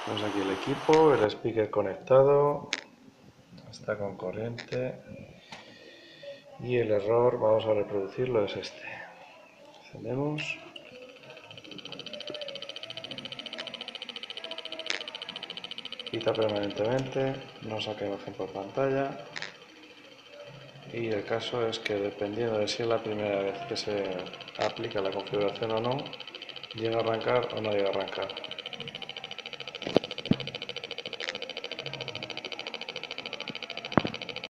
Tenemos aquí el equipo, el speaker conectado, está con corriente y el error, vamos a reproducirlo, es este. Encendemos. Quita permanentemente, no saca imagen por pantalla. Y el caso es que dependiendo de si es la primera vez que se aplica la configuración o no, llega a arrancar o no llega a arrancar.